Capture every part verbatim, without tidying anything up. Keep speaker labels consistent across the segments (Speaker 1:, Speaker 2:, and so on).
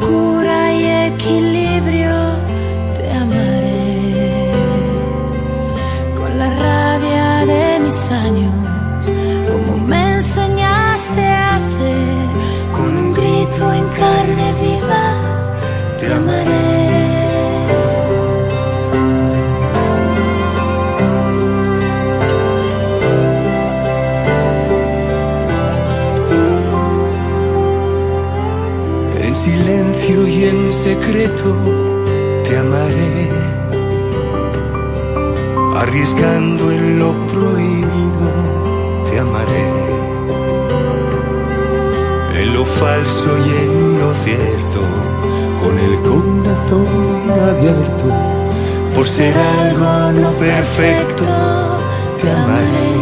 Speaker 1: locura y equilibrio te amaré, con la rabia de mis años, como me enseñaste a hacer, con un grito en carne viva te amaré.
Speaker 2: En silencio y en secreto te amaré, arriesgando en lo prohibido te amaré, en lo falso y en lo cierto, con el corazón abierto, por ser algo no perfecto te amaré.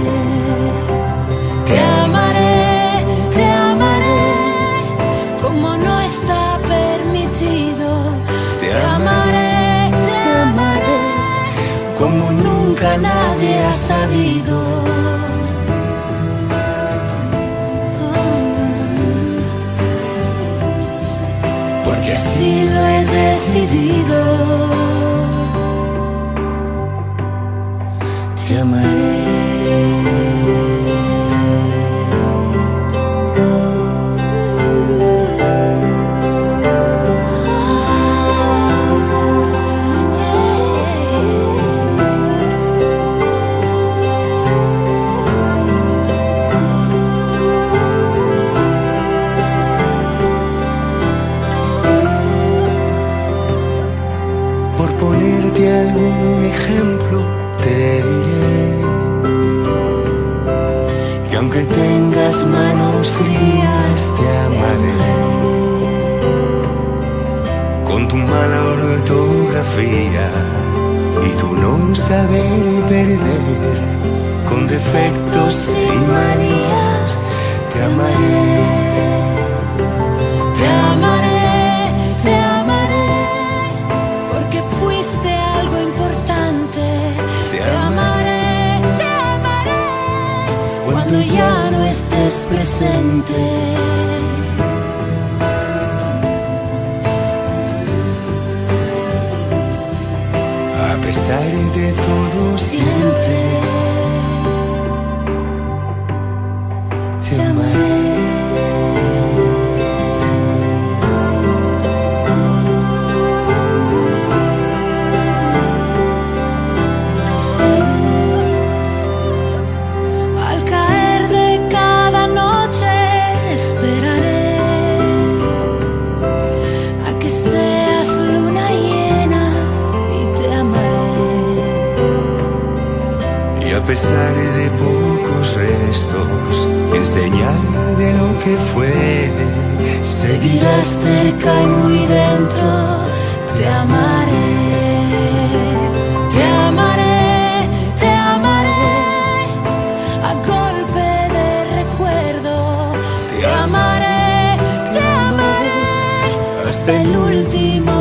Speaker 1: Te amaré, te amaré, como no está permitido. Te amaré, te amaré, como nunca nadie ha sabido. Porque así lo he decidido. Te amaré.
Speaker 2: Por ponerte algún ejemplo te diré que aunque tengas manos frías te amaré, con tu mala ortografía y tu no saber perder, con defectos y manías te amaré.
Speaker 1: Te amaré, te amaré, porque fuiste algo importante. Te amaré, te amaré, cuando ya no estés presente.
Speaker 2: A pesar de todo siempre te amaré.
Speaker 1: Al caer de cada noche esperaré a que seas luna llena y te amaré.
Speaker 2: Y a pesar de pocos restos, en señal de lo que fue,
Speaker 1: Seguirás cerca y muy dentro. Te amaré, te amaré, te amaré, a golpe de recuerdo. Te amaré, te amaré, hasta el último